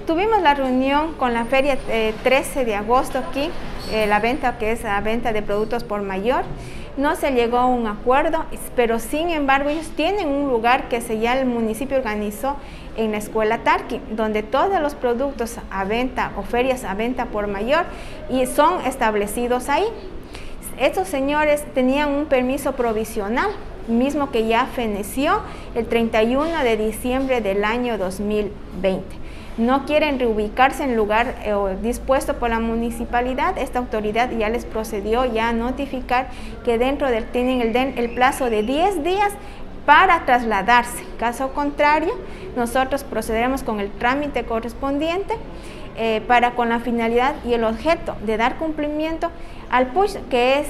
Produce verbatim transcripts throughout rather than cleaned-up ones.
tuvimos la reunión con la feria eh, trece de agosto aquí, eh, la venta que es la venta de productos por mayor. No se llegó a un acuerdo, pero sin embargo ellos tienen un lugar que se ya el municipio organizó en la escuela Tarqui, donde todos los productos a venta o ferias a venta por mayor y son establecidos ahí. Estos señores tenían un permiso provisional, mismo que ya feneció el treinta y uno de diciembre del año dos mil veinte. No quieren reubicarse en lugar eh, dispuesto por la municipalidad. Esta autoridad ya les procedió ya a notificar que dentro del tienen el, el plazo de diez días para trasladarse. Caso contrario, nosotros procederemos con el trámite correspondiente eh, para con la finalidad y el objeto de dar cumplimiento al P U S H, que es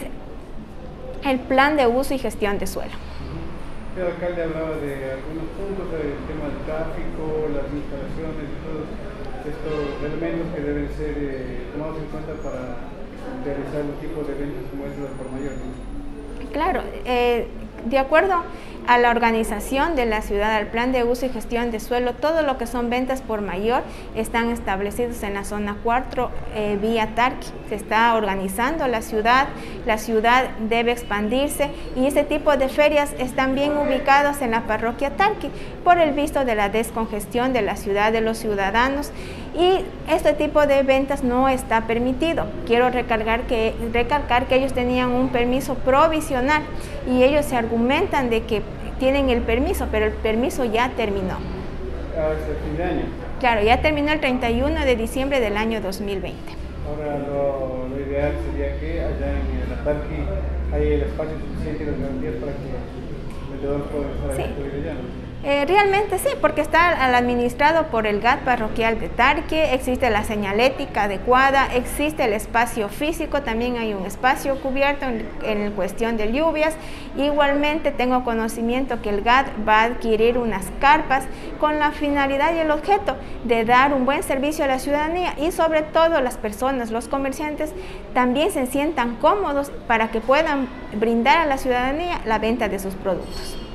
el plan de uso y gestión de suelo. El alcalde hablaba de algunos puntos, del tema del tráfico, las instalaciones y todos estos elementos que deben ser eh, tomados en cuenta para realizar los tipos de eventos como estos del por mayor, ¿no? Claro, eh, de acuerdo a la organización de la ciudad, al plan de uso y gestión de suelo, todo lo que son ventas por mayor están establecidos en la zona cuatro, eh, vía Tarqui. Se está organizando la ciudad, la ciudad debe expandirse y ese tipo de ferias están bien ubicados en la parroquia Tarqui por el visto de la descongestión de la ciudad, de los ciudadanos, y este tipo de ventas no está permitido. Quiero recalcar que, recalcar que ellos tenían un permiso provisional y ellos se argumentan de que tienen el permiso, pero el permiso ya terminó. ¿Hasta fin de año? Claro, ya terminó el treinta y uno de diciembre del año dos mil veinte. Ahora lo, lo ideal sería que allá en la Tarqui hay el espacio suficiente y las garantías para que el vendedor pueda estar sí. ahí allá, ¿no? Eh, realmente sí, porque está administrado por el G A T parroquial de Tarqui, existe la señalética adecuada, existe el espacio físico, también hay un espacio cubierto en, en cuestión de lluvias. Igualmente tengo conocimiento que el G A T va a adquirir unas carpas con la finalidad y el objeto de dar un buen servicio a la ciudadanía y sobre todo las personas, los comerciantes también se sientan cómodos para que puedan brindar a la ciudadanía la venta de sus productos.